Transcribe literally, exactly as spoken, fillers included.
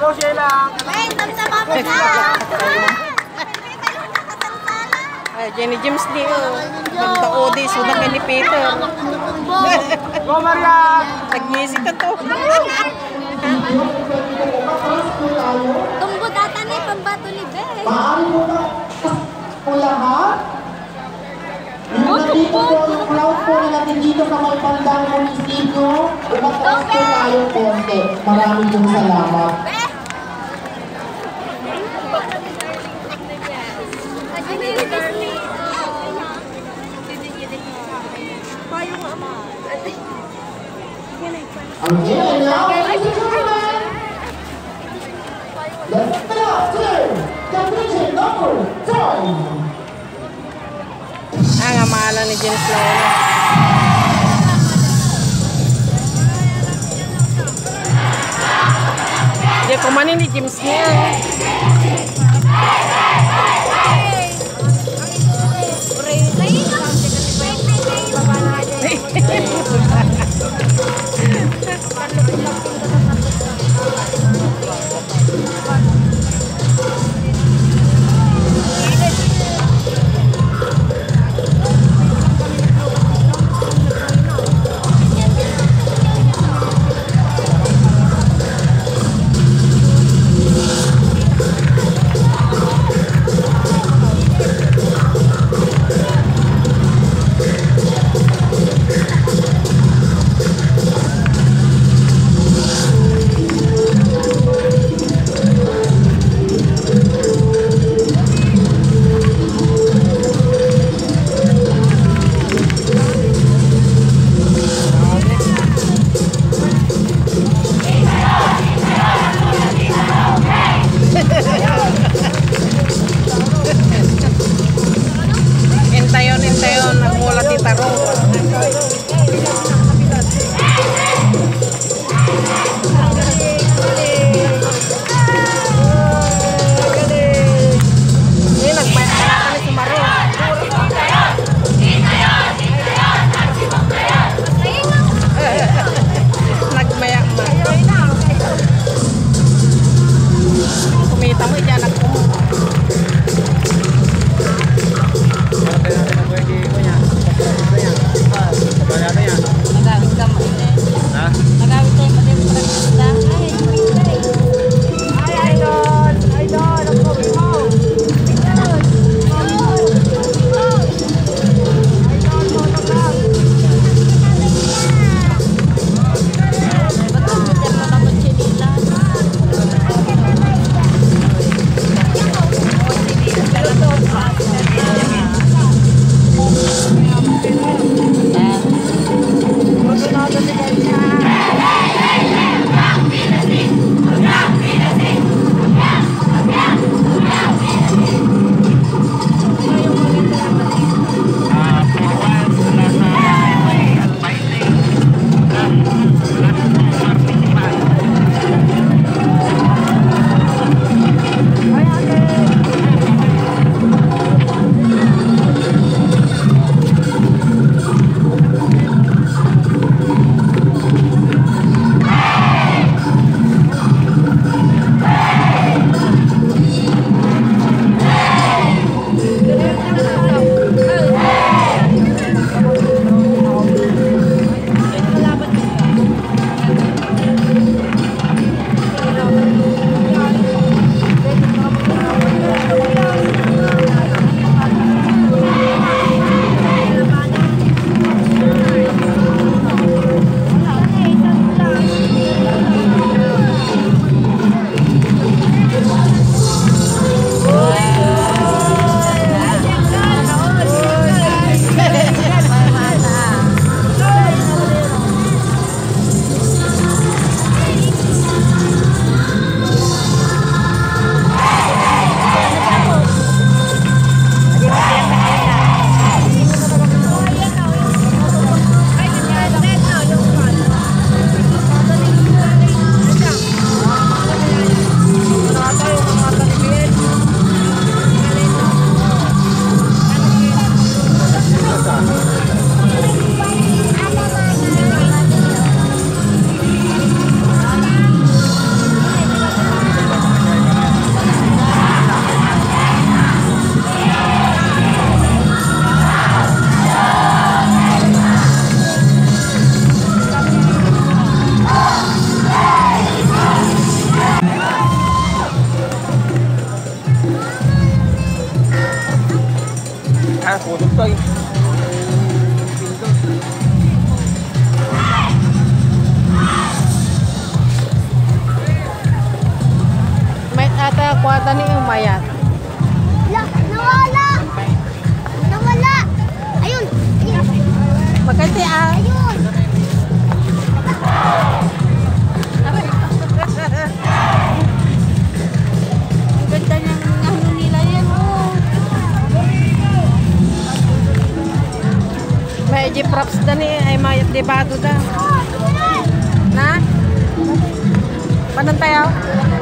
siya lang. Ay, tamtama mo na. Ay, Jenny James di oh. Magdaodi, sudah kay ni Peter. Go, Maria! Nag-music ka to. Tumbo data na pambato ni Beth. Maaari mo ba po lahat? Nandito po yung crowd po na natin dito sa may bandang munisipyo. Umataas po tayo konti. Maraming pong salamat. Ang game now, ladies and gentlemen, let's start today, competition number five. Ah, nga mahala ni James Lola. Hindi ko manin ni James niya. putol to eh. May ata kwata ni umayat. La, nawala! Nawala! Ayun! Ayun! Magkante ah. Ayun! Ang ganda ng ano nila yan, oh. May jeep props da ni ay mayat di bago da. Oh, tingnan! Na? Panan tayo?